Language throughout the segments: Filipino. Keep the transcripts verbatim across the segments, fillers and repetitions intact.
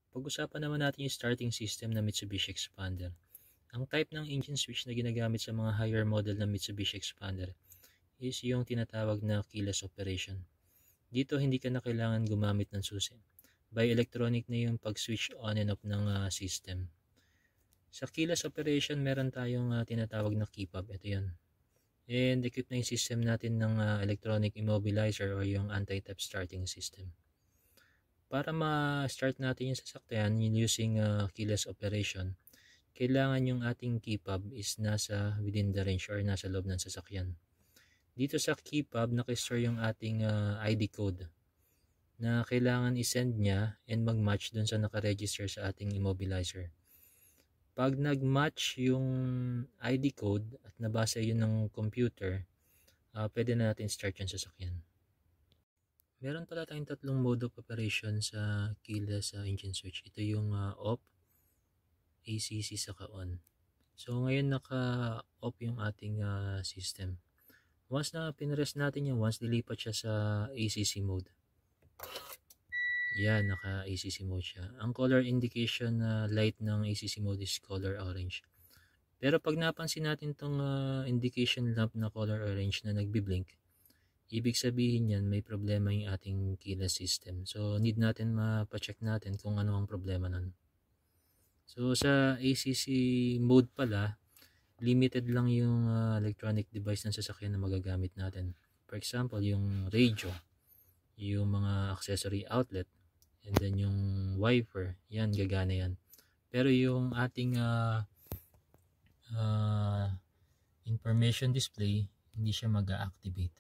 Pag-usapan naman natin yung starting system ng Mitsubishi Expander. Ang type ng engine switch na ginagamit sa mga higher model ng Mitsubishi Expander is yung tinatawag na keyless operation. Dito hindi ka na kailangan gumamit ng susi. By electronic na yung pag-switch on and off ng uh, system. Sa keyless operation, meron tayong uh, tinatawag na key fob. Ito yun. And equip na yung system natin ng uh, electronic immobilizer or yung anti-tap starting system. Para ma-start natin yung sasakyan using uh, keyless operation, kailangan yung ating key fob is nasa within the range or nasa loob ng sasakyan. Dito sa key fob, nakistore yung ating uh, I D code na kailangan isend niya and mag-match dun sa nakaregister sa ating immobilizer. Pag nag-match yung I D code at nabasa yun ng computer, uh, pwede na natin start yung sasakyan. Meron pala tayong tatlong mode of operation sa keyless uh, engine switch. Ito yung uh, off, A C C, saka on. So ngayon naka-off yung ating uh, system. Once na pinrest natin yung once, lilipat siya sa A C C mode. Yan, naka-A C C mode siya. Ang color indication na uh, light ng A C C mode is color orange. Pero pag napansin natin tong uh, indication lamp na color orange na nagbi-blink, ibig sabihin yan may problema yung ating keyless system. So need natin mapacheck natin kung ano ang problema nun. So sa A C C mode pala, limited lang yung uh, electronic device ng sasakyan na magagamit natin. For example, yung radio, yung mga accessory outlet, and then yung wiper, yan, gagana yan. Pero yung ating uh, uh, information display, hindi siya mag-activate.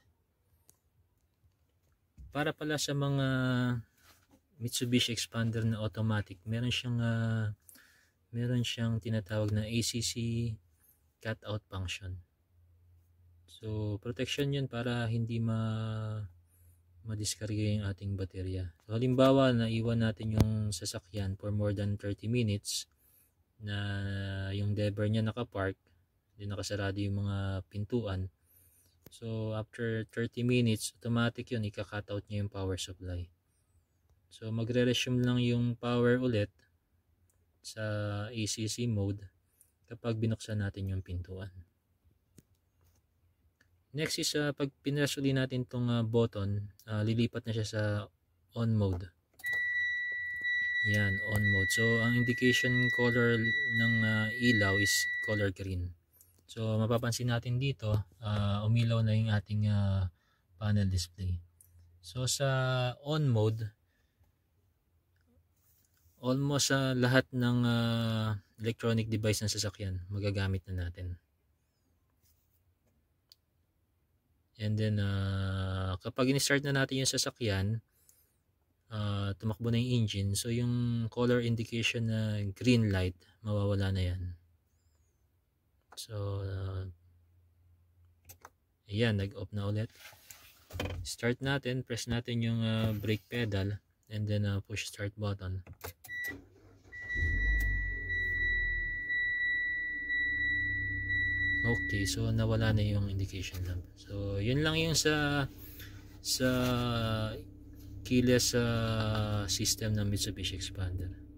Para pala sa mga Mitsubishi Expander na automatic, meron siyang uh, meron siyang tinatawag na A C C cutout function. So protection yun para hindi ma madiskarga yung ating baterya. So halimbawa, naiwan natin yung sasakyan for more than thirty minutes na yung lever niya nakapark, hindi nakasarado yung mga pintuan. So after thirty minutes, automatic yun, ika-cut out niya yung power supply. So magre-resume lang yung power ulit sa A C C mode kapag binuksan natin yung pintuan. Next is uh, pag pinress uli natin itong uh, button, uh, lilipat na siya sa on mode. Yan, on mode. So ang indication color ng uh, ilaw is color green. So mapapansin natin dito, uh, umilaw na yung ating uh, panel display. So sa on mode, almost sa uh, lahat ng uh, electronic device ng sasakyan magagamit na natin. And then uh, kapag in-start na natin yung sasakyan, uh, tumakbo na yung engine, so yung color indication na green light, mawawala na yan. So uh, ayan, nag-off na ulit. Start natin, press natin yung uh, brake pedal, and then uh, push start button. Okay, so nawala na yung indication lamp. So yun lang yung sa sa keyless uh, system ng Mitsubishi Expander.